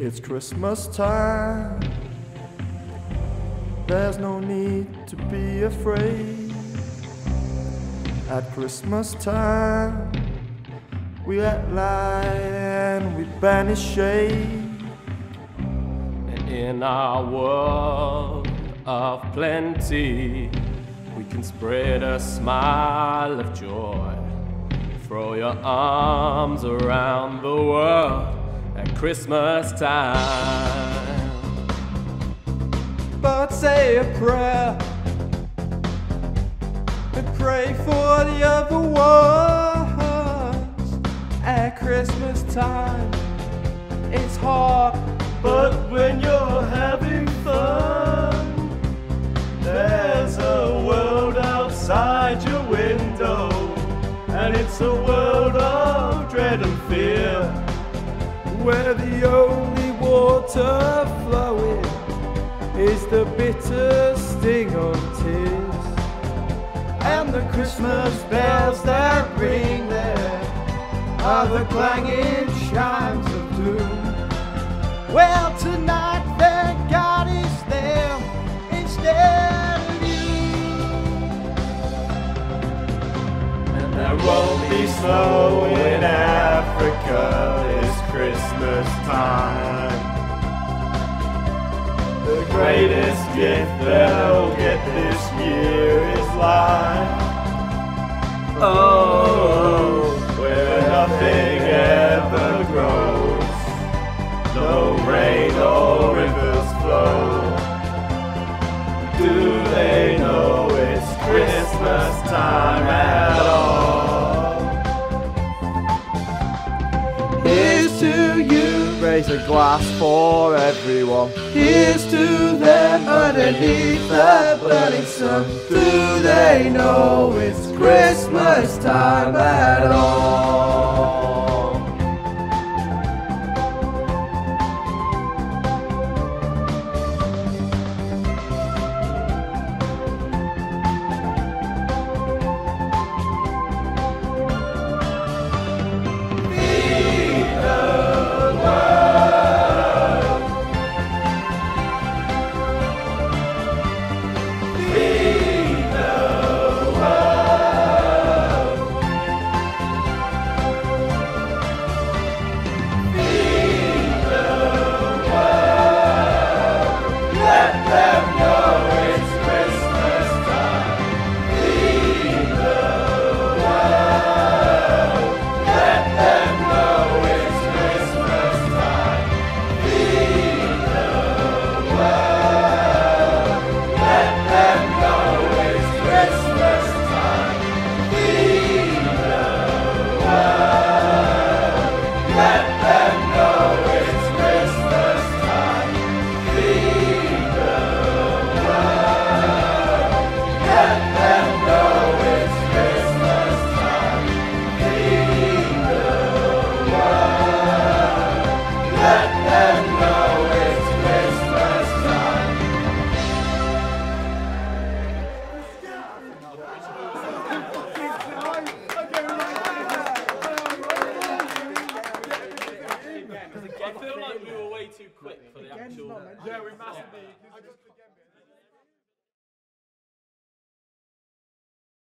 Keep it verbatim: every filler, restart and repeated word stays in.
It's Christmas time. There's no need to be afraid. At Christmas time, we let light and we banish shade. And in our world of plenty, we can spread a smile of joy. Throw your arms around the world at Christmas time. But say a prayer and pray for the other ones. At Christmas time, it's hard, but when you're having fun, there's a world outside your window, and it's a world of dread and fear, where the only water flowing is the bitter sting of tears, and the Christmas bells that ring there are the clanging chimes of doom. Well, tonight thank God is there instead of you, and there won't be snow in Africa this Christmas time. The greatest gift they'll get this year is life. Oh, where nothing ever grows, no rain or rivers flow. Do they know it's Christmas time at all? Here's to you. Raise a glass for everyone. Here's to them underneath the burning sun. Do they know it's Christmas time at all? I feel like we were way too quick for the actual... Yeah, we massively...